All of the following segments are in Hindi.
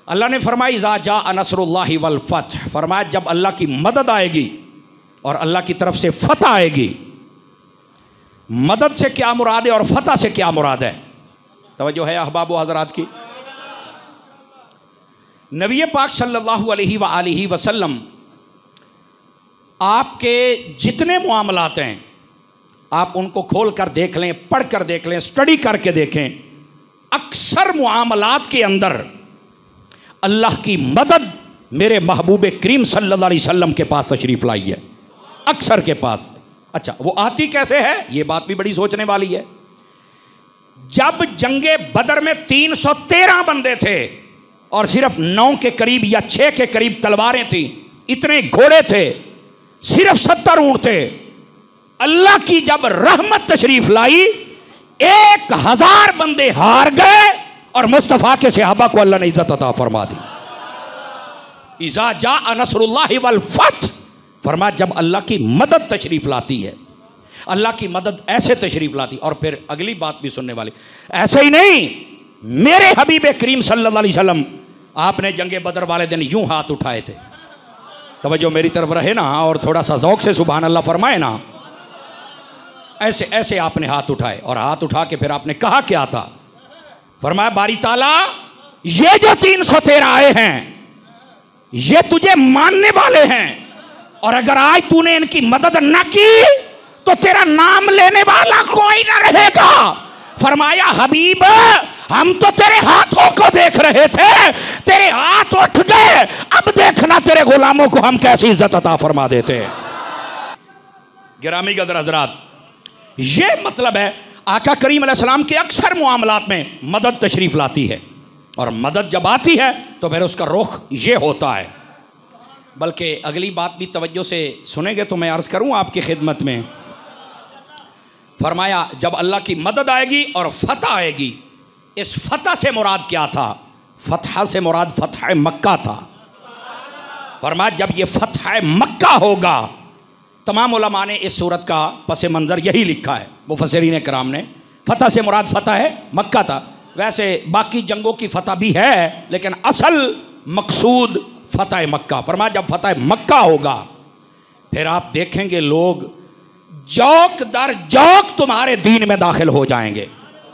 अल्लाह ने फरमाया इज़ा जा नस्रुल्लाहि वल फतह, फरमाया जब अल्लाह की मदद आएगी और अल्लाह की तरफ से फतह आएगी। मदद से क्या मुराद है और फतह से क्या मुराद है? तवज्जो है अहबाब व हज़रात की। नबी पाक सल्लल्लाहु अलैहि वसल्लम आपके जितने मामलात हैं आप उनको खोल कर देख लें, पढ़ कर देख लें, स्टडी करके देखें, अक्सर मामलात के अंदर अल्लाह की मदद मेरे महबूब करीम सल्लल्लाहु अलैहि वसल्लम के पास तशरीफ़ लाई है, अक्सर के पास। अच्छा, वो आती कैसे है, ये बात भी बड़ी सोचने वाली है। जब जंगे बदर में 313 बंदे थे और सिर्फ 9 के करीब या 6 के करीब तलवारें थी, इतने घोड़े थे, सिर्फ 70 ऊंट थे। अल्लाह की जब रहमत तशरीफ लाई 1000 बंदे हार गए और मुस्तफ़ा के सहाबा को अल्लाह ने इज्जत अता फरमा दी। इज़ा जा नस्रुल्लाहि वल फतह, फरमाया जब अल्लाह की मदद तशरीफ लाती है, अल्लाह की मदद ऐसे तशरीफ लाती। और फिर अगली बात भी सुनने वाली, ऐसे ही नहीं, मेरे हबीब करीम सल्लल्लाहु अलैहि वसल्लम आपने जंगे बदर वाले दिन यूं हाथ उठाए थे। तवज्जो मेरी तरफ रहे ना और थोड़ा सा ज़ौक़ से सुभान अल्लाह फरमाए ना। ऐसे ऐसे आपने हाथ उठाए और हाथ उठा के फिर आपने कहा क्या था? फरमाया बारी ताला ये जो 313 आए हैं ये तुझे मानने वाले हैं और अगर आज तूने इनकी मदद न की तो तेरा नाम लेने वाला कोई ना रहेगा। फरमाया हबीब हम तो तेरे हाथों को देख रहे थे, तेरे हाथ उठ गए, अब देखना तेरे गुलामों को हम कैसी इज्जत अता फरमा देते। गिरामी कदर हजरात, ये मतलब है आका करीम अलैहिस्सलाम के अक्सर मामलात में मदद तशरीफ लाती है और मदद जब आती है तो फिर उसका रुख ये होता है। बल्कि अगली बात भी तवज्जो से सुनेंगे तो मैं अर्ज़ करूँ आपकी खिदमत में। फरमाया जब अल्लाह की मदद आएगी और फतह आएगी, इस फतह से मुराद क्या था? फतह से मुराद फतह मक्का था। फरमाया जब ये फतह मक्का होगा, तमाम उलमा ने इस सूरत का पस मंज़र यही लिखा है, मुफस्सिरीन कराम ने, फतह से मुराद फतह मक्का था। वैसे बाकी जंगों की फतह भी है लेकिन असल मकसूद फतह मक्का। फरमाया जब फतह मक्का होगा फिर आप देखेंगे लोग जौक दर जौक तुम्हारे दीन में दाखिल हो जाएंगे।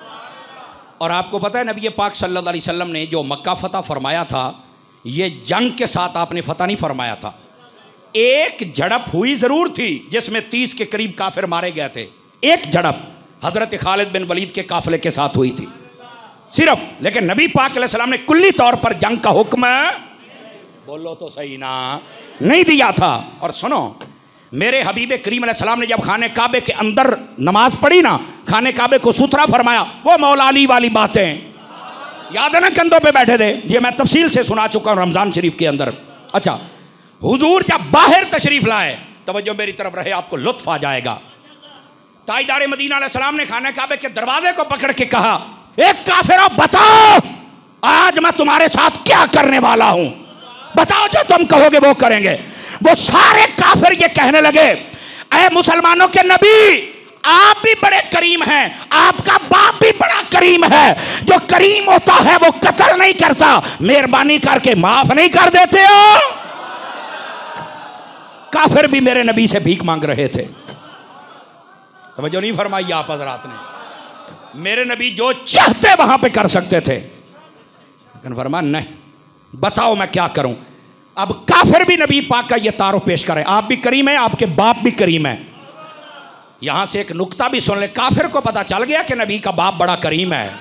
और आपको पता है नबी पाक सल्लल्लाहु अलैहि वसल्लम ने जो मक्का फतह फरमाया था, ये जंग के साथ आपने फतह नहीं फरमाया था। एक झड़प हुई ज़रूर थी जिसमें 30 के करीब काफिर मारे गए थे, एक झड़प हज़रत खालिद बिन वलीद के काफिले के साथ हुई थी सिर्फ। लेकिन नबी पाक अलैहि सलाम ने कुल्ली तौर पर जंग का हुक्म, बोलो तो सही ना, नहीं दिया था। और सुनो, मेरे हबीब करीम अलैहि सलाम ने जब खाने काबे के अंदर नमाज पढ़ी ना, खाने काबे को सुथरा फरमाया, वो मौला अली वाली बातें याद है ना, कंधों पे बैठे थे, ये मैं तफसील से सुना चुका हूँ रमज़ान शरीफ के अंदर। अच्छा, हुजूर जब बाहर तशरीफ लाए, तवज्जो मेरी तरफ रहे, आपको लुत्फ आ जाएगा। ताजदार मदीना अलैहि सलाम ने खाने काबे के दरवाजे को पकड़ के कहा, एक काफिरों बताओ आज मैं तुम्हारे साथ क्या करने वाला हूं, बताओ जो तुम कहोगे वो करेंगे। वो सारे काफिर ये कहने लगे, ऐ मुसलमानों के नबी आप भी बड़े करीम हैं, आपका बाप भी बड़ा करीम है, जो करीम होता है वो कत्ल नहीं करता, मेहरबानी करके माफ नहीं कर देते हो। काफिर भी मेरे नबी से भीख मांग रहे थे। तवज्जो नहीं फरमाई आप हज़रात ने। मेरे नबी जो चाहते वहां पे कर सकते थे, लेकिन फरमाया नहीं, बताओ मैं क्या करूं। अब काफिर भी नबी पाक का ये तारुफ पेश करें, आप भी करीम है, आपके बाप भी करीम है। यहां से एक नुक्ता भी सुन ले, काफिर को पता चल गया कि नबी का बाप बड़ा करीम है।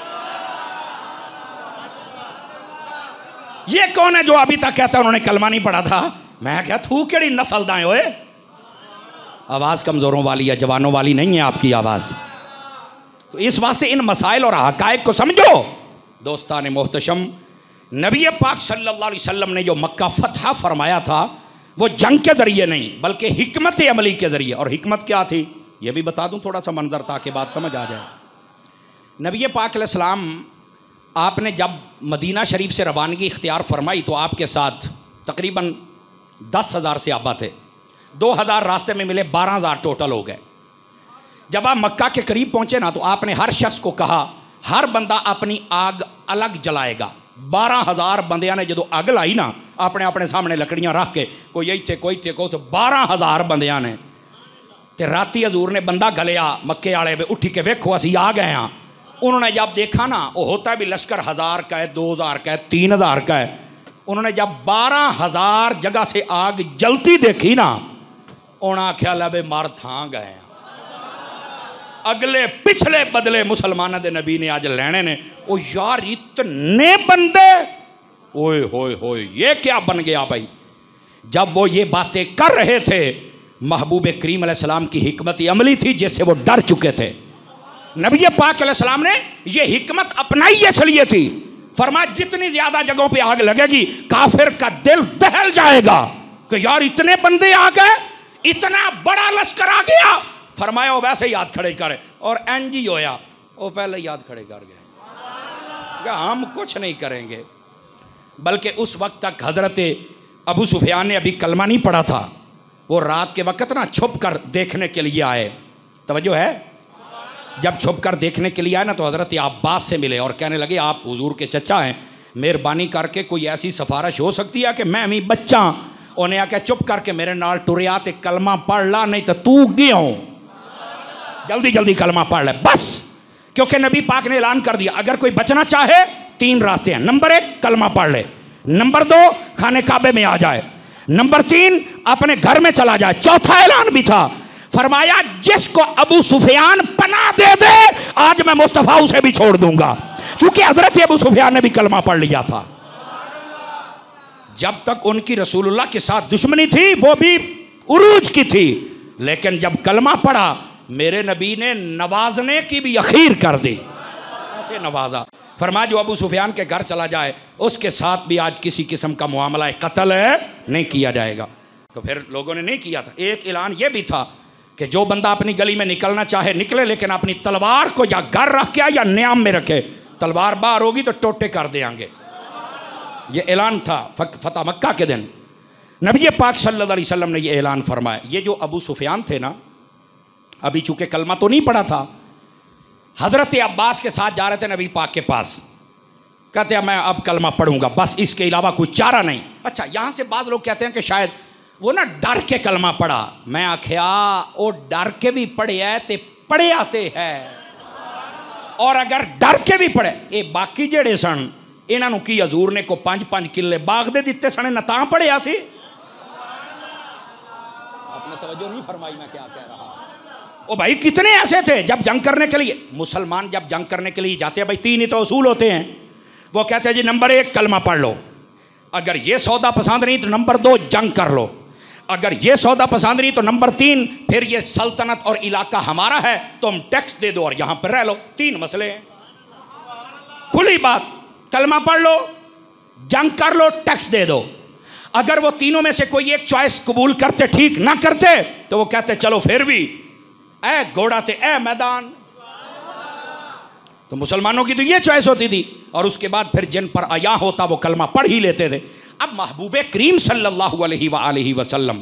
ये कौन है जो अभी तक कहता है उन्होंने कलमा नहीं पढ़ा था? मैं क्या थू केड़ी नस्ल दाएं होए। आवाज कमजोरों वाली है, जवानों वाली नहीं है आपकी आवाज। तो इस वास्ते इन मसाइल और हकायक को समझो। दोस्तान मोहतशम, नबी पाक सल्लल्लाहु अलैहि वसल्लम ने जो मक्का फतह फरमाया था वो जंग के ज़रिए नहीं बल्कि हिकमत अमली के ज़रिए। और हिकमत क्या थी ये भी बता दूं थोड़ा सा मंजर ताकि बात समझ आ जाए। नबी पाक अलैहिस्सलाम आपने जब मदीना शरीफ से रवानगी इख्तियार फरमाई तो आपके साथ तकरीबन 10,000 सहाबा थे। 2,000 रास्ते में मिले, 12,000 टोटल हो गए। जब आप मक्का के करीब पहुंचे ना तो आपने हर शख्स को कहा हर बंदा अपनी आग अलग जलाएगा, 12,000 बंदियां ने जो अग लाई ना अपने अपने सामने लकड़ियां रख के, कोई इत्थे कोई इत्थे कोई, तो 12,000 बंदियां ने ते राती हजूर ने बंदा गलिया मक्के वाले पे उठ के वेखो असी आ गए हाँ। उन्होंने जब देखा ना वो होता भी लश्कर 1000 का है, 2000 का है, 3000 का है। उन्होंने जब 12,000 जगह से आग जलती देखी ना उन्होंने आख्या लै मर थां गए। अगले पिछले बदले मुसलमानों के नबी ने अज लेने ने। ओ यार इतने बंदे, ओए होए होए ये क्या बन गया भाई। जब वो ये बातें कर रहे थे महबूब करीम अलैहिस्सलाम की हिकमत अमली थी जिससे वो डर चुके थे। नबी पाक अलैहिस्सलाम ने ये हिकमत अपनाई इसलिए थी, फरमाया जितनी ज्यादा जगहों पे आग लगेगी काफिर का दिल दहल जाएगा कि यार इतने बंदे आ गए, इतना बड़ा लश्कर आ गया। फरमाया वो वैसे ही हाथ खड़े करे और एनजी होया वो पहले ही हाथ खड़े कर गए, हम कुछ नहीं करेंगे। बल्कि उस वक्त तक हजरत अबू सुफियान ने अभी कलमा नहीं पढ़ा था। वो रात के वक्त ना छुप कर देखने के लिए आए, तवज्जो है, जब छुप कर देखने के लिए आए ना तो हजरत अब्बास से मिले और कहने लगे आप हुजूर के चचा हैं, मेहरबानी करके कोई ऐसी सिफारिश हो सकती है कि मैं भी बच्चा। उन्हें आके चुप करके मेरे नाल टुरिया ते कलमा पढ़ ला, नहीं तो तू गया हो, जल्दी जल्दी कलमा पढ़ ले बस। क्योंकि नबी पाक ने ऐलान कर दिया अगर कोई बचना चाहे 3 रास्ते हैं। नंबर 1 कलमा पढ़ ले, नंबर 2 खाने काबे में आ जाए, नंबर 3 अपने घर में चला जाए। चौथा ऐलान भी था, फरमाया जिसको अबू सुफियान पनाह दे दे आज मैं मुस्तफा उसे भी छोड़ दूंगा, क्योंकि हजरत अबू सुफियान ने भी कलमा पढ़ लिया था। जब तक उनकी रसूलुल्लाह के साथ दुश्मनी थी वो भी उरूज की थी, लेकिन जब कलमा पढ़ा मेरे नबी ने नवाजने की भी अखीर कर दी, ऐसे नवाजा। फरमाया जो अबू सुफियान के घर चला जाए उसके साथ भी आज किसी किस्म का मामला कत्ल नहीं किया जाएगा। तो फिर लोगों ने नहीं किया था। एक ऐलान यह भी था कि जो बंदा अपनी गली में निकलना चाहे निकले, लेकिन अपनी तलवार को या घर रख के या न्याम में रखे, तलवार बाहर होगी तो टोटे कर देंगे। ये ऐलान था फतह मक्का के दिन। नबी पाक सल्लल्लाहु अलैहि वसल्लम ने ये ऐलान फरमाया। ये जो अबू सुफियान थे ना, अभी चूंकि कलमा तो नहीं पड़ा था, हजरत अब्बास के साथ जा रहे थे नबी पाक के पास, कहते हैं मैं अब कलमा पढ़ूंगा बस, इसके अलावा कोई चारा नहीं। अच्छा, यहां से बाद लोग कहते हैं कि शायद वो ना डर के कलमा पढ़ा। मैं आख्या वो डर के भी पढ़े है ते पढ़े आते हैं, और अगर डर के भी पढ़े ये बाकी जेड़े सन इन्हों की हजूर ने को 5-5 किले बाग दे दिते सने न तां पढ़िया सी। आपने तवज्जो नहीं फरमाई मैं क्या कह रहा। ओ भाई कितने ऐसे थे जब जंग करने के लिए, मुसलमान जब जंग करने के लिए जाते हैं भाई 3 ही तो असूल होते हैं। वो कहते हैं जी नंबर 1 कलमा पढ़ लो, अगर ये सौदा पसंद नहीं तो नंबर 2 जंग कर लो, अगर ये सौदा पसंद नहीं तो नंबर 3 फिर ये सल्तनत और इलाका हमारा है तो हम टैक्स दे दो और यहां पर रह लो। 3 मसले हैं, खुली बात, कलमा पढ़ लो, जंग कर लो, टैक्स दे दो। अगर वो तीनों में से कोई एक चॉइस कबूल करते, ठीक ना करते तो वो कहते चलो फिर भी ए घोड़ा थे ए मैदान। तो मुसलमानों की तो ये चॉइस होती थी, और उसके बाद फिर जिन पर आया होता वो कलमा पढ़ ही लेते थे। अब महबूब करीम सल्लल्लाहु अलैहि वसल्लम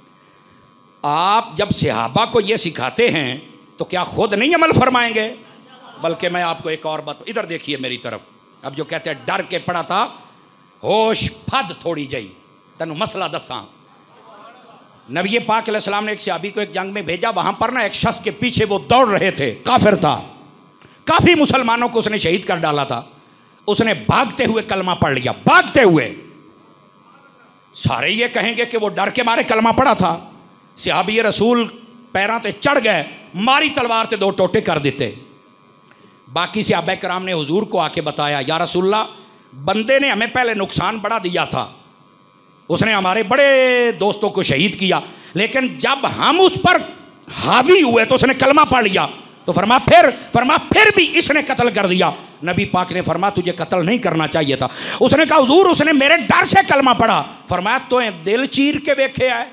आप जब सहाबा को ये सिखाते हैं तो क्या खुद नहीं अमल फरमाएंगे? बल्कि मैं आपको एक और बात, इधर देखिए मेरी तरफ। अब जो कहते हैं डर के पड़ा था, होश फद थोड़ी जई तेनू मसला दसा। नबी पाक अलैहिस्सलाम ने एक सहाबी को एक जंग में भेजा, वहां पर ना एक शख्स के पीछे वो दौड़ रहे थे, काफिर था, काफी मुसलमानों को उसने शहीद कर डाला था। उसने भागते हुए कलमा पढ़ लिया, भागते हुए। सारे ये कहेंगे कि वो डर के मारे कलमा पड़ा था। सहाबी रसूल पैरों ते चढ़ गए, मारी तलवार से 2 टोटे कर देते। बाकी सहाबा कराम ने हुजूर को आके बताया, या रसूलल्लाह बंदे ने हमें पहले नुकसान बड़ा दिया था, उसने हमारे बड़े दोस्तों को शहीद किया, लेकिन जब हम उस पर हावी हुए तो उसने कलमा पढ़ लिया। तो फरमा फिर भी इसने कत्ल कर दिया। नबी पाक ने फरमा तुझे कत्ल नहीं करना चाहिए था। उसने कहा हुजूर उसने मेरे डर से कलमा पढ़ा। फरमाया तो दिल चीर के देखे आए।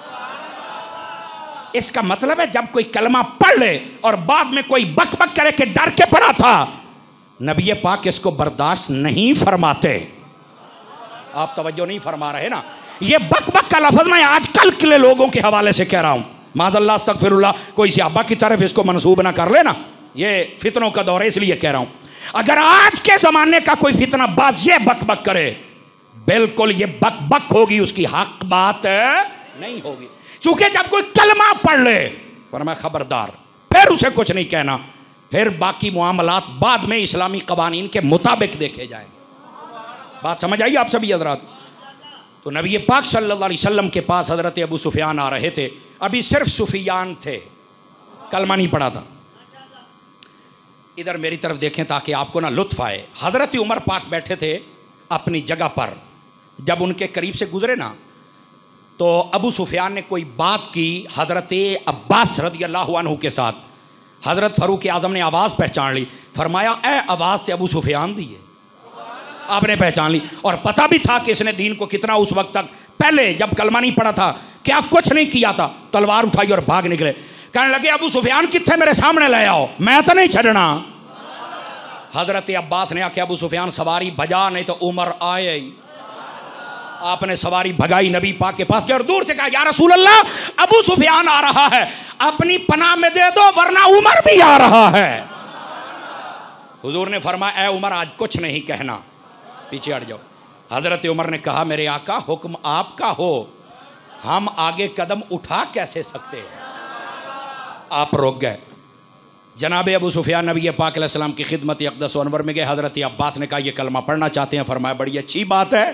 इसका मतलब है जब कोई कलमा पढ़ ले और बाद में कोई बक बक करे कि डर के पढ़ा था, नबी पाक इसको बर्दाश्त नहीं फरमाते। आप तवज्जो नहीं फरमा रहे ना। ये बक बक का लफ्ज मैं आजकल के लोगों के हवाले से कह रहा हूं, माज़अल्लाह अस्तगफिरुल्लाह, कोई सहाबा की तरफ इसको मनसूब ना कर लेना। ये फितनों का दौर है इसलिए कह रहा हूं। अगर आज के जमाने का कोई फितना बात ये बक बक करे, बिल्कुल ये बक बक होगी, उसकी हक बात नहीं होगी। चूंकि जब कोई कलमा पढ़ ले, फरमाया खबरदार, फिर उसे कुछ नहीं कहना, फिर बाकी मुआमलात बाद में इस्लामी कवानीन के मुताबिक देखे जाएंगे। बात समझ आई आप सभी हजरात? तो नबी पाक सल्लल्लाहु अलैहि वसल्लम के पास हजरत अबू सुफियान आ रहे थे। अभी सिर्फ सुफियान थे, कलमा नहीं पड़ा था। इधर मेरी तरफ देखें ताकि आपको ना लुत्फ आए। हजरत उमर पाक बैठे थे अपनी जगह पर, जब उनके करीब से गुजरे ना तो अबू सुफियान ने कोई बात की हजरत अब्बास रदियल्लाहु अन्हु के साथ। हजरत फारूक आजम ने आवाज़ पहचान ली, फरमाया ए आवाज़ से अबू सुफियान दी है। आपने पहचान ली और पता भी था कि इसने दीन को कितना उस वक्त तक, पहले जब कलमा नहीं पड़ा था, क्या कुछ नहीं किया था, तलवार उठाई और भाग निकले। कहने लगे अबू सुफियान कितने, मेरे सामने ले आओ, मैं तो नहीं छड़ना। हजरत अब्बास ने आके अबू सुफियान सवारी भजा, नहीं तो उमर आए। आपने सवारी भगाई, नबी पाक के पास गए और दूर से कहा या रसूल अल्लाह, अबू सुफियान आ रहा है, अपनी पनाह में दे दो वरना उमर भी आ रहा है। हुजूर ने फरमाया ए उमर, आज कुछ नहीं कहना, पीछे हट जाओ। हजरत उमर ने कहा मेरे आका, हुक्म आपका हो, हम आगे कदम उठा कैसे सकते हैं। आप रोक गए। जनाब अबू सुफियान नबी पाक अलैहिस्सलाम की खिदमत अक़दस व अनवर में गए। हजरत अब्बास ने कहा यह कलमा पढ़ना चाहते हैं। फरमाया बड़ी अच्छी बात है।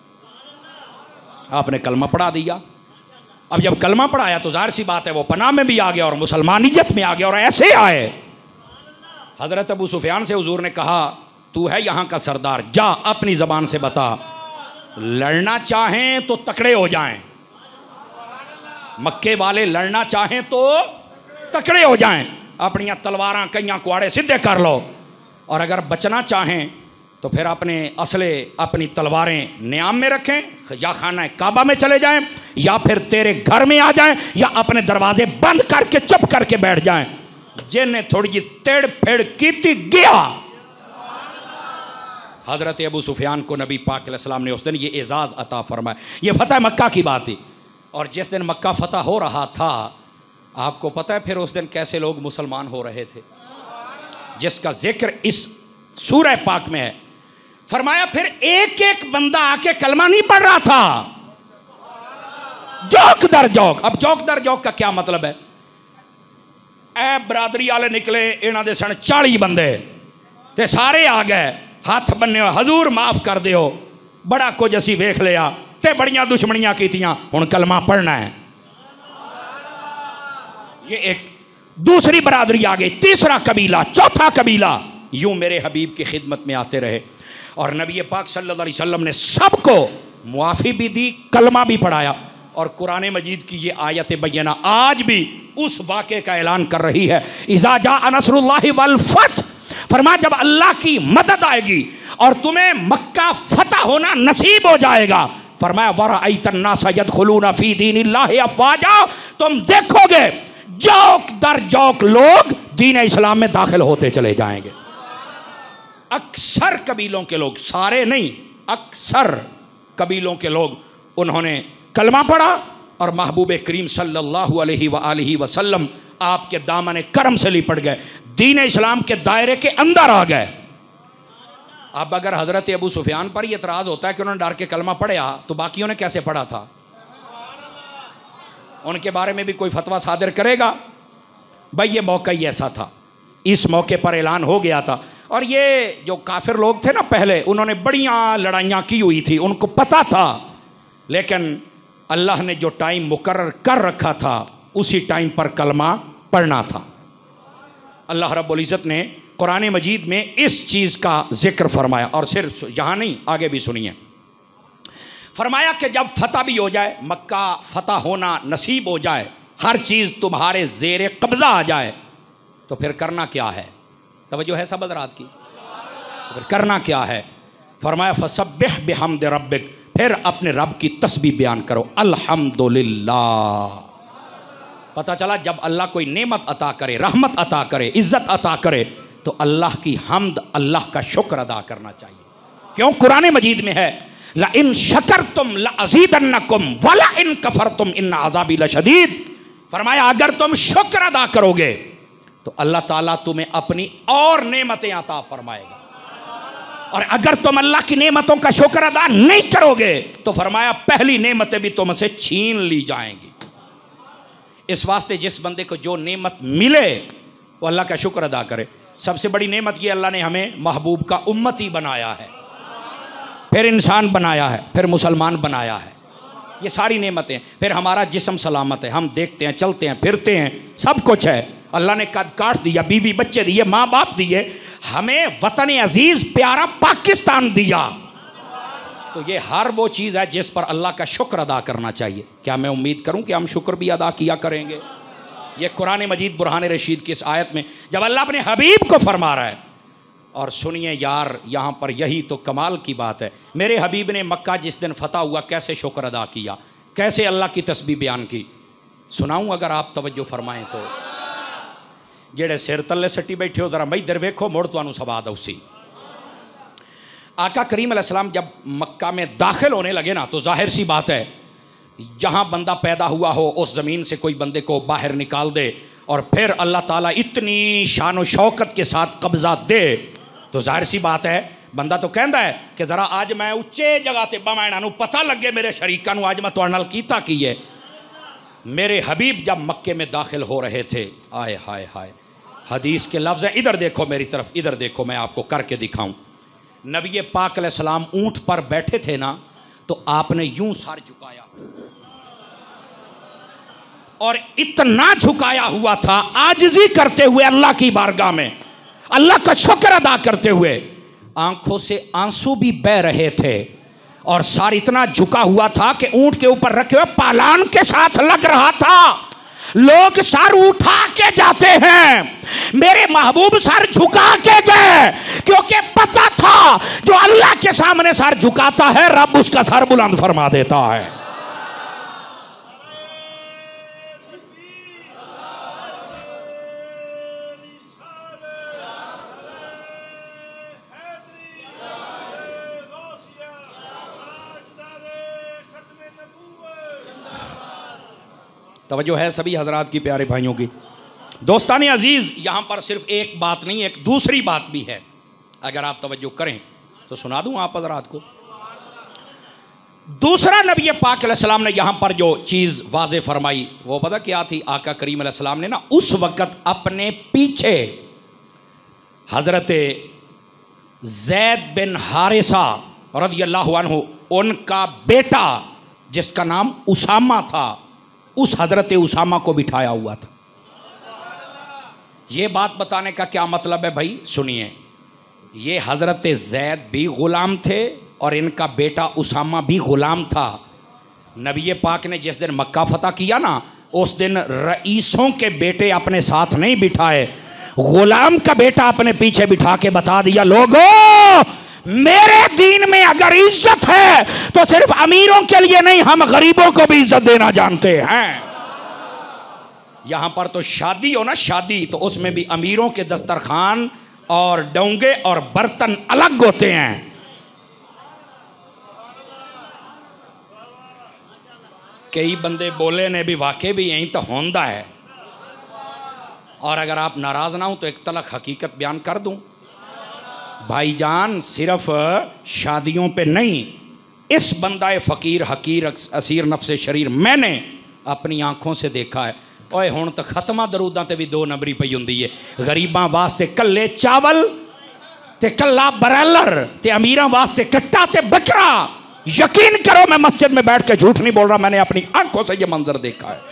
आपने कलमा पढ़ा दिया। अब जब कलमा पढ़ाया तो जाहिर सी बात है वो पनाह में भी आ गया और मुसलमानियत में आ गया, और ऐसे आए। हजरत अबू सुफियान से हुजूर ने कहा तू है यहाँ का सरदार, जा अपनी जबान से बता, लड़ना चाहें तो तकड़े हो जाएं, मक्के वाले लड़ना चाहें तो तकड़े हो जाएं, अपनी तलवारां कईयां कुआड़े सीधे कर लो, और अगर बचना चाहें तो फिर अपने असले अपनी तलवारें नियाम में रखें, या खाना काबा में चले जाएं, या फिर तेरे घर में आ जाएं, या अपने दरवाजे बंद करके चुप करके बैठ जाएं। जिन्हें थोड़ी जी तेड़ फेड़ की थी गया। हजरत अबू सुफियान को नबी पाक अलैहिस्सलाम ने उस दिन ये एजाज़ अता फरमाया। ये फतह मक्का की बात थी। और जिस दिन मक्का फतह हो रहा था, आपको पता है फिर उस दिन कैसे लोग मुसलमान हो रहे थे, जिसका जिक्र इस सूरह पाक में है। फरमाया फिर एक एक बंदा आके कलमा नहीं पढ़ रहा था, जौक दर जौक। अब जौक दर जौक का क्या मतलब है? ए बरादरी वाले निकले, इन्हां दे सन 40 बंदे, ते सारे आ गए हाथ बन्ने, हजूर माफ कर दियो, बड़ा कुछ असी वेख लिया ते बड़ियां दुश्मनियां कीतियां, हुण कलमा पढ़ना है। ये एक दूसरी बरादरी आ गई, तीसरा कबीला, चौथा कबीला, यूं मेरे हबीब की खिदमत में आते रहे। और नबी पाक सल्लल्लाहु अलैहि वसल्लम ने सबको मुआफ़ी भी दी, कलमा भी पढ़ाया। और कुरान मजीद की ये आयत बय्यना आज भी उस वाक़े का ऐलान कर रही है, इज़ा जाअ नस्रुल्लाहि वल फथ, फरमाया जब अल्लाह की मदद आएगी और तुम्हें मक्का फतह होना नसीब हो जाएगा, फरमाया वरअयतन नास यदखुलूना फी दीनिल्लाहि अफ़वाजा, तुम देखोगे जौक दर जौक लोग दीन इस्लाम में दाखिल होते चले जाएंगे। अक्सर कबीलों के लोग, सारे नहीं, अक्सर कबीलों के लोग, उन्होंने कलमा पढ़ा और महबूब करीम सल्लल्लाहु अलैहि वसल्लम आपके दामन करम से लिपट गए, दीन इस्लाम के दायरे के अंदर आ गए। अब अगर हजरत अबू सुफियान पर यह एतराज़ होता है कि उन्होंने डर के कलमा पढ़ा, तो बाकियों ने कैसे पढ़ा था? उनके बारे में भी कोई फतवा सादिर करेगा? भाई ये मौका ही ऐसा था, इस मौके पर ऐलान हो गया था। और ये जो काफिर लोग थे ना पहले, उन्होंने बढ़िया लड़ाइयाँ की हुई थी, उनको पता था, लेकिन अल्लाह ने जो टाइम मुकर्रर कर रखा था उसी टाइम पर कलमा पढ़ना था। अल्लाह रब्बुल इज़्ज़त ने कुरान मजीद में इस चीज़ का जिक्र फरमाया, और सिर्फ यहाँ नहीं, आगे भी सुनिए। फरमाया कि जब फतह भी हो जाए, मक्का फतह होना नसीब हो जाए, हर चीज़ तुम्हारे ज़ेरे कब्ज़ा आ जाए, तो फिर करना क्या है? तवज्जो है सब हज़रात की? फिर करना क्या है? फरमाया फसब्बिह बिहम्दि रब्बिक, फिर अपने रब की तस्बीह बयान करो, अल्हम्दुलिल्लाह। पता चला जब अल्लाह कोई नेमत अता करे, रहमत अता करे, इज़्ज़त अता करे, तो अल्लाह की हम्द, अल्लाह का शुक्र अदा करना चाहिए। क्यों? कुरान मजीद में है ला इन शकरतुम ला अज़ीदन्नकुम वला इन कफरतुम इन्न अज़ाबी लशदीद। फरमाया अगर तुम शुक्र अदा करोगे तो अल्लाह ताला तुम्हें अपनी और नेमतें अता फरमाएगा। और अगर तुम अल्लाह की नेमतों का शुक्र अदा नहीं करोगे तो फरमाया पहली नेमतें भी तुमसे छीन ली जाएंगी। इस वास्ते जिस बंदे को जो नेमत मिले वो अल्लाह का शुक्र अदा करे। सबसे बड़ी नेमत ये अल्लाह ने हमें महबूब का उम्मती बनाया है, फिर इंसान बनाया है, फिर मुसलमान बनाया है। ये सारी नेमतें। फिर हमारा जिस्म सलामत है, हम देखते हैं, चलते हैं, फिरते हैं, सब कुछ है। अल्लाह ने कद काट दिया, बीवी बच्चे दिए, माँ बाप दिए, हमें वतन अजीज प्यारा पाकिस्तान दिया। तो ये हर वो चीज़ है जिस पर अल्लाह का शुक्र अदा करना चाहिए। क्या मैं उम्मीद करूं कि हम शुक्र भी अदा किया करेंगे? ये कुरान मजीद बुरहान रशीद की इस आयत में जब अल्लाह अपने हबीब को फरमा रहा है, और सुनिए यार यहाँ पर यही तो कमाल की बात है। मेरे हबीब ने मक्का जिस दिन फतह हुआ कैसे शुक्र अदा किया, कैसे अल्लाह की तस्बीह बयान की, सुनाऊं अगर आप तवज्जो फरमाएं तो। जेड़े सिर तले सट्टी बैठे हो जरा मैं इधर वेखो, मुड़ तुहानू सवा दो सी। आका करीम अलैहिस्सलाम जब मक्का में दाखिल होने लगे ना, तो जाहिर सी बात है जहाँ बंदा पैदा हुआ हो उस ज़मीन से कोई बंदे को बाहर निकाल दे और फिर अल्लाह ताला इतनी शान व शौकत के साथ कब्ज़ा दे, तो जाहिर सी बात है बंदा तो कहता है कि ज़रा आज मैं उच्चे जगह से बवां इन्हां नूं पता लगे मेरे शरीकां नूं आज मैं तुहाडे नाल कीता की है। मेरे हबीब जब मक्के में दाखिल हो रहे थे, आए हाय हाय, हदीस के लफ्ज़ हैं, इधर देखो मेरी तरफ, इधर देखो, मैं आपको करके दिखाऊं। नबी पाक अलैहिस्सलाम ऊंट पर बैठे थे ना, तो आपने यूं सर झुकाया और इतना झुकाया हुआ था आजिज़ी करते हुए अल्लाह की बारगाह में, अल्लाह का शुक्र अदा करते हुए। आंखों से आंसू भी बह रहे थे और सर इतना झुका हुआ था कि ऊंट के ऊपर रखे हुए पालान के साथ लग रहा था। लोग सर उठा के जाते हैं, मेरे महबूब सर झुका के गए, क्योंकि पता था जो अल्लाह के सामने सर झुकाता है रब उसका सर बुलंद फरमा देता है। तवज्जो है सभी हजरात की, प्यारे भाइयों की। दोस्ताने अजीज़, यहाँ पर सिर्फ एक बात नहीं, एक दूसरी बात भी है। अगर आप तवज्जो करें तो सुना दूँ आप हजरात को। दूसरा नबी पाक अलैहिस्सलाम ने यहाँ पर जो चीज़ वाज़े फरमाई वो पता क्या थी? आका करीम अलैहिस्सलाम ने ना उस वक़्त अपने पीछे हज़रत ज़ैद बिन हारिसा रज़ियल्लाहु अन्हु, उनका बेटा जिसका नाम उसामा था, उस हज़रत उसामा को बिठाया हुआ था। ये बात बताने का क्या मतलब है भाई? सुनिए, ये हज़रत ज़ैद भी ग़ुलाम थे और इनका बेटा उसामा भी ग़ुलाम था। नबी पाक ने जिस दिन मक्का फतह किया ना, उस दिन रईसों के बेटे अपने साथ नहीं बिठाए, ग़ुलाम का बेटा अपने पीछे बिठा के बता दिया, लोगों मेरे दीन में अगर इज्जत है तो सिर्फ अमीरों के लिए नहीं, हम गरीबों को भी इज्जत देना जानते हैं। यहां पर तो शादी हो ना, शादी, तो उसमें भी अमीरों के दस्तरखान और डोंगे और बर्तन अलग होते हैं। कई बंदे बोले ने भी वाकई भी यहीं तो होंदा है। और अगर आप नाराज ना हो तो एक तलक हकीकत बयान कर दूं भाईजान, सिर्फ शादियों पे नहीं, इस बंदाए फ़कीर हकीर असीर नफ्से शरीर मैंने अपनी आंखों से देखा है। ओए हुण तो खत्मा दरूदां ते भी 2 नंबरी पई हुंदी है। गरीबां वास्ते कल्ले चावल ते कल्ला बरैलर ते अमीरां वास्ते कट्टा ते बकरा। यकीन करो मैं मस्जिद में बैठ के झूठ नहीं बोल रहा, मैंने अपनी आंखों से ये मंजर देखा है।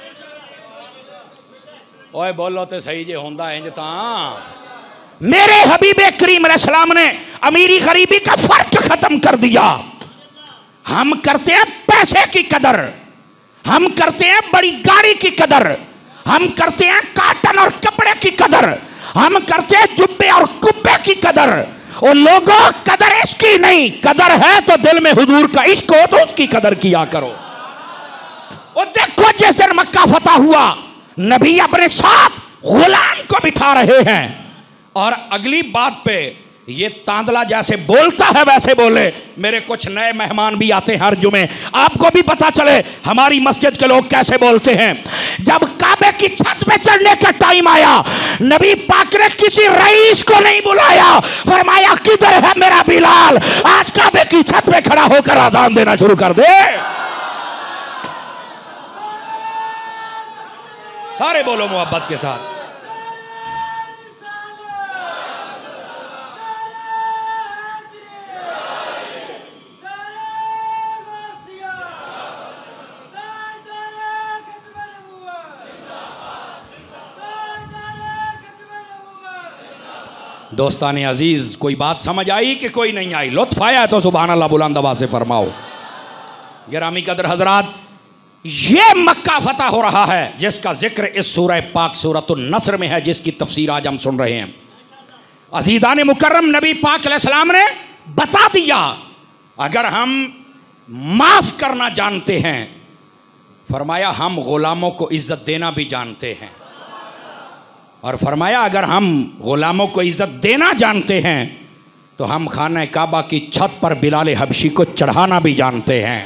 ओए बोलो तो सही जे होंदा इंज तां मेरे हबीब करीम अलैहिस्सलाम ने अमीरी गरीबी का फर्क खत्म कर दिया। हम करते हैं पैसे की कदर, हम करते हैं बड़ी गाड़ी की कदर, हम करते हैं काटन और कपड़े की कदर, हम करते हैं जुब्बे और कुब्बे की कदर। और लोगों कदर इसकी नहीं, कदर है तो दिल में हुजूर का इश्क हो तो उसकी कदर किया करो। और देखो जिस दिन मक्का फतह हुआ, नबी अपने साथ गुलाम को बिठा रहे हैं और अगली बात पे ये तांदला जैसे बोलता है वैसे बोले। मेरे कुछ नए मेहमान भी आते हैं हर जुमे, आपको भी पता चले हमारी मस्जिद के लोग कैसे बोलते हैं। जब काबे की छत पे चढ़ने का टाइम आया, नबी पाक ने किसी रईस को नहीं बुलाया, फरमाया किधर है मेरा बिलाल, आज काबे की छत पे खड़ा होकर आजान देना शुरू कर दे। सारे बोलो मोहब्बत के साथ। दोस्ताने अजीज, कोई बात समझ आई कि कोई नहीं आई? लुत्फ आया तो सुभान अल्लाह बुलंद आवाज से फरमाओ। गिरामी कदर हजरात, ये मक्का फतह हो रहा है जिसका जिक्र इस सूरह पाक सूरतुन नस्र में है, जिसकी तफसीर आज हम सुन रहे हैं। अजीदान मुकर्रम नबी पाक अलैहिस्सलाम ने बता दिया, अगर हम माफ करना जानते हैं, फरमाया हम गुलामों को इज्जत देना भी जानते हैं, और फरमाया अगर हम गुलामों को इज्जत देना जानते हैं तो हम खाना काबा की छत पर बिलाल हबशी को चढ़ाना भी जानते हैं।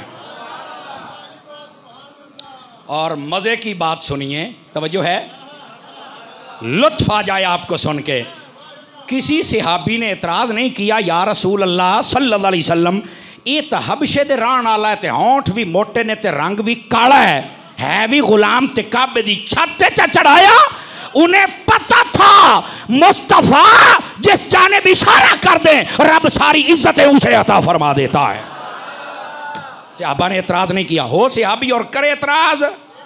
और मज़े की बात सुनिए, तवज्जो है, लुत्फ आ जाए आपको सुन के। किसी सहाबी ने एतराज़ नहीं किया, या रसूल अल्लाह सल्लल्लाहु अलैहि वसल्लम, ये तो हबशे दे रान आला है, ते होंठ भी मोटे ने, ते रंग भी काला है भी गुलाम, ते काबे दी छत ते चढ़ाया। उन्हें पता था मुस्तफा जिस जाने भी इशारा कर दे रब सारी इज्जतें उसे अता फरमा देता है। सहाबा ने एतराज नहीं किया। हो सहाबी और करे एतराज,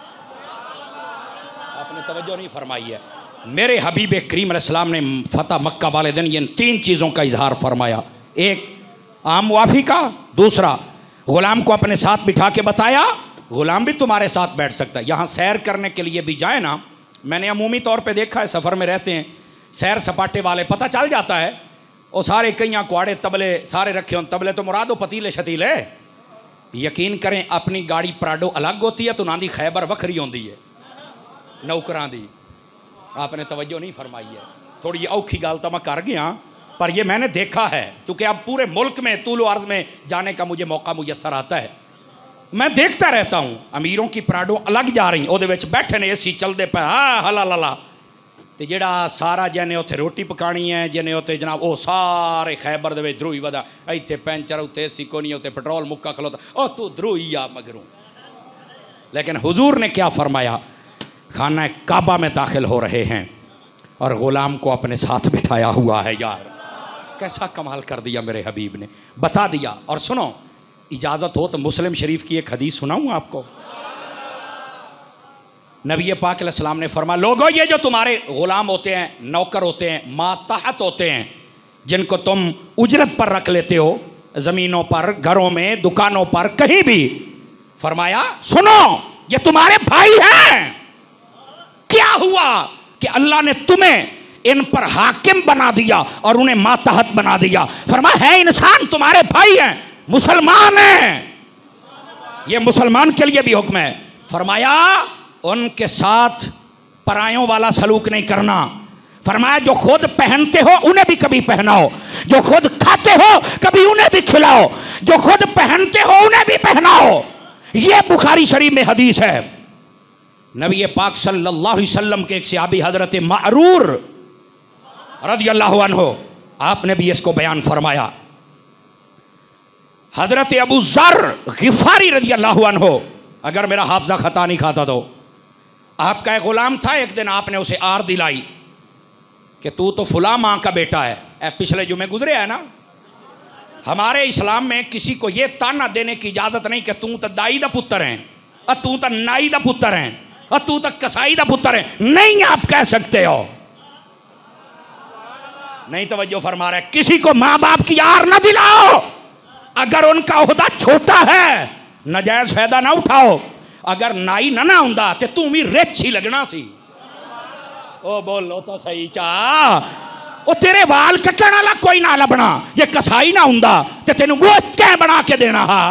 आपने तवज्जो नहीं फरमाई है। मेरे हबीब करीम अलैहिस्सलाम ने फतह मक्का वाले दिन ये 3 चीज़ों का इजहार फरमाया। एक आम मुआफ़ी का, दूसरा गुलाम को अपने साथ बिठा के बताया गुलाम भी तुम्हारे साथ बैठ सकता है। यहाँ सैर करने के लिए भी जाए ना, मैंने अमूमी तौर पे देखा है, सफ़र में रहते हैं सैर सपाटे वाले, पता चल जाता है वो सारे कईयाँ कुआड़े तबले सारे रखे हों। तबले तो मुरादो पतीले शतीले, यकीन करें अपनी गाड़ी प्राडो अलग होती है तो नांदी खैबर वखरी होती है नौकरां दी। आपने तवज्जो नहीं फरमाई है। थोड़ी औखी गाल तो मैं कर गया, पर ये मैंने देखा है क्योंकि अब पूरे मुल्क में तूलो अर्ज़ में जाने का मुझे मौका मुयसर आता है। मैं देखता रहता हूँ अमीरों की प्राडो अलग जा रही, वो बैठे ने एसी चलते पे, हाँ हला लला, तो जेड़ा सारा जिन्हें उत्थे रोटी पकानी है, जिन्हें उत्थे जनाब वो सारे खैबर दे द्रोही वधा, इत्थे पैंचर उत्थे एसी को नहीं, उत्थे पेट्रोल मुक्का खलोता, ओ तू द्रोही आ मगरों। लेकिन हुजूर ने क्या फरमाया, खाना काबा में दाखिल हो रहे हैं और गुलाम को अपने साथ बिठाया हुआ है। यार कैसा कमाल कर दिया मेरे हबीब ने, बता दिया। और सुनो, इजाज़त हो तो मुस्लिम शरीफ की एक हदीस सुनाऊँ आपको। नबी पाक अलैहिस्सलाम ने फरमाया, लोगों ये जो तुम्हारे गुलाम होते हैं, नौकर होते हैं, मातहत होते हैं, जिनको तुम उजरत पर रख लेते हो, ज़मीनों पर, घरों में, दुकानों पर, कहीं भी, फरमाया सुनो ये तुम्हारे भाई हैं। क्या हुआ कि अल्लाह ने तुम्हें इन पर हाकिम बना दिया और उन्हें मातहत बना दिया। फरमाया है इंसान तुम्हारे भाई हैं, मुसलमान हैं, ये मुसलमान के लिए भी हुक्म है। फरमाया उनके साथ परायों वाला सलूक नहीं करना। फरमाया जो खुद पहनते हो उन्हें भी कभी पहनाओ, जो खुद खाते हो कभी उन्हें भी खिलाओ, जो खुद पहनते हो उन्हें भी पहनाओ। ये बुखारी शरीफ में हदीस है। नबी पाक सल्लल्लाहु अलैहि वसल्लम के एक सहाबी हजरत मारूर रज़ियल्लाहु अन्हु, आपने भी इसको बयान फरमाया। हजरत अबू ज़र गिफारी रज़ियल्लाहु अन्हु, अगर मेरा हाफ़ज़ा खता नहीं खाता तो, आपका एक गुलाम था, एक दिन आपने उसे आर दिलाई कि तू तो फुला माँ का बेटा है। पिछले जुमे गुजरे है ना, हमारे इस्लाम में किसी को यह ताना देने की इजाज़त नहीं कि तू तो दाई दा पुत्र है, और तू तो नाई दा पुत्र है, और तू तो कसाई दा पुत्र है। नहीं, आप कह सकते हो। नहीं तवज्जो फरमा रहे। किसी को माँ बाप की आर ना दिलाओ, अगर उनका ओहदा छोटा है, नाजायज फायदा ना उठाओ। अगर नाई ना हुंदा ते तू भी रिच ही लगना सी। ओ बोलो तो सही चा, ओ तेरे वाल कट्टण वाला कोई ना लभना। जे कसाई ना हुंदा ते तेनू गोश्त कै बना के देना। हा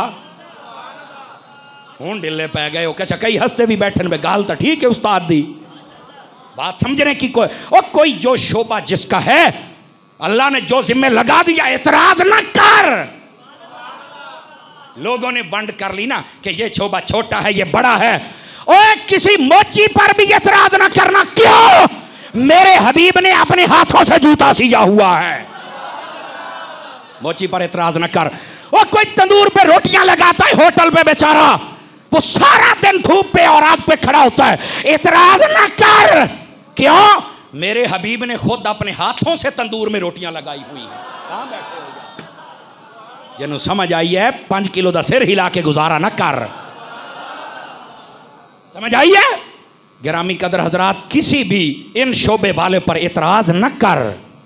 हुण ढिले पै गए हो। अच्छा कई हंसते भी बैठन में, गाल तो ठीक है उस्ताद दी, बात समझने की कोई जो शोभा जिसका है अल्लाह ने जो जिम्मे लगा दिया एतराज न कर। लोगों ने वंड कर ली ना कि ये शोभा छोटा है ये बड़ा है। ओए किसी मोची पर भी एतराज न करना। क्यों? मेरे हबीब ने अपने हाथों से जूता सिया हुआ है। मोची पर एतराज न कर। वो कोई तंदूर पे रोटियां लगाता है होटल पे बेचारा, वो सारा दिन धूप पे और आग पे खड़ा होता है, एतराज न कर। क्यों? मेरे हबीब ने खुद अपने हाथों से तंदूर में रोटियां लगाई हुई हैं। कहां बैठे हो? जिन्हों समझ आई है 5 किलो का सिर हिला के गुजारा न कर। समझ आई है? गिरामी कदर हजरात, किसी भी इन शोबे वाले पर एतराज न कर।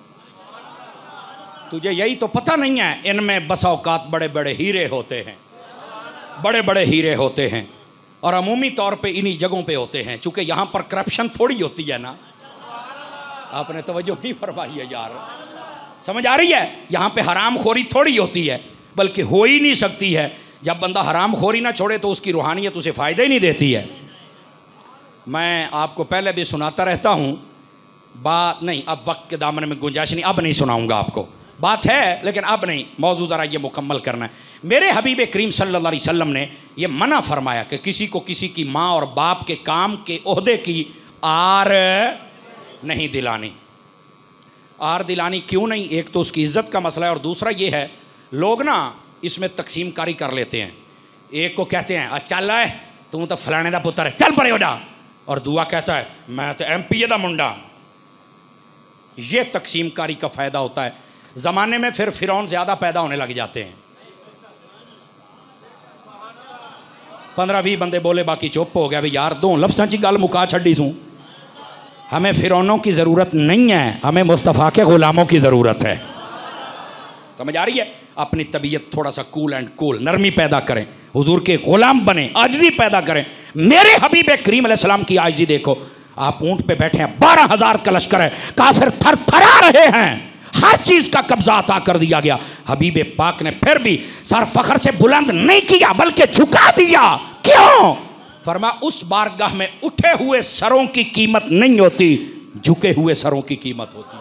तुझे यही तो पता नहीं है इनमें बसा औकात बड़े बड़े हीरे होते हैं, बड़े बड़े हीरे होते हैं, और अमूमी तौर पे इन्हीं जगहों पे होते हैं। चूंकि यहाँ पर करप्शन थोड़ी होती है ना, आपने तवज्जो नहीं फरमाई है यार, समझ आ रही है? यहाँ पे हराम खोरी थोड़ी होती है, बल्कि हो ही नहीं सकती है। जब बंदा हराम खोरी ना छोड़े तो उसकी रूहानियत उसे फ़ायदा ही नहीं देती है। मैं आपको पहले भी सुनाता रहता हूँ, बात नहीं, अब वक्त के दामन में गुंजाइश नहीं, अब नहीं सुनाऊंगा आपको। बात है लेकिन अब नहीं, मौजूद ज़रा ये मुकम्मल करना है। मेरे हबीब करीम सल्लल्लाहु अलैहि वसल्लम ने यह मना फरमाया कि किसी को किसी की माँ और बाप के काम के ओहदे की आर नहीं दिलानी। आर दिलानी क्यों नहीं? एक तो उसकी इज्जत का मसला है, और दूसरा ये है लोग ना इसमें तकसीम कारी कर लेते हैं। एक को कहते हैं चल है तू तो फलाने का पुत्र है, चल पड़े हो जा, और दुआ कहता है मैं तो MP का मुंडा। ये तकसीम कारी का फ़ायदा होता है। ज़माने में फिर फिरौन ज़्यादा पैदा होने लग जाते हैं। 15-20 बंदे बोले, बाकी चुप हो गया। भाई यार दो लफ्ज़ां ची गल मुका छड़ी सूं। हमें फिरौनों की ज़रूरत नहीं है, हमें मुस्तफ़ा के ग़ुलामों की ज़रूरत है। समझ आ रही है? अपनी तबीयत थोड़ा सा कूल एंड कूल, नरमी पैदा करें, हुजूर के ग़ुलाम बने, आजिज़ी पैदा करें। मेरे हबीब करीम अलैहिस्सलाम की आजिज़ी देखो। आप ऊँट पे बैठे हैं, 12,000 का लश्कर है, काफिर थर थरा रहे हैं, हर चीज का कब्जा अता कर दिया गया। हबीब पाक ने फिर भी सर फखर से बुलंद नहीं किया, बल्कि झुका दिया। क्यों? फरमा उस बारगाह में उठे हुए सरों की कीमत नहीं होती, झुके हुए सरों की कीमत होती।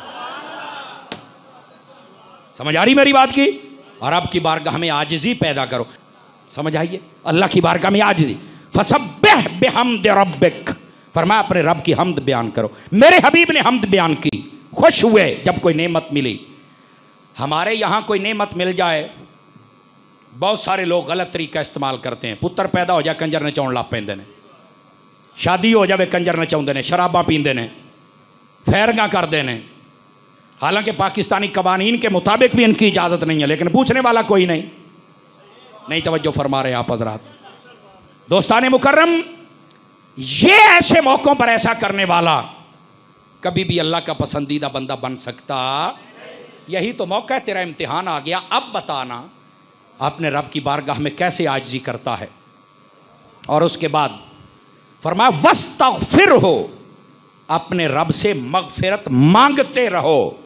समझ आ रही मेरी बात की? और अब की बारगाह में आजिज़ी पैदा करो। समझ आइए? अल्लाह की बारगाह में आजिज़ी। फसब्बिह बिहम्दि रब्बिक, फरमा अपने रब की हमद बयान करो। मेरे हबीब ने हमद बयान की, खुश हुए जब कोई नेमत मिली। हमारे यहाँ कोई नेमत मिल जाए, बहुत सारे लोग गलत तरीका इस्तेमाल करते हैं। पुत्र पैदा हो जाए कंजर नचाउण लग पैंदे ने, शादी हो जाए कंजर नचाउंदे ने, शराबा पींदे ने, फैरगा करते हैं। हालांकि पाकिस्तानी कवानीन के मुताबिक भी इनकी इजाज़त नहीं है, लेकिन पूछने वाला कोई नहीं तवज्जो फरमा रहे आप हजरात। दोस्ताने मुकर्रम, ये ऐसे मौक़ों पर ऐसा करने वाला कभी भी अल्लाह का पसंदीदा बंदा बन सकता? यही तो मौका है, तेरा इम्तिहान आ गया। अब बताना अपने रब की बारगाह में कैसे आजिज़ी करता है। और उसके बाद फरमाया वस्तगफिर हो, अपने रब से मगफिरत मांगते रहो।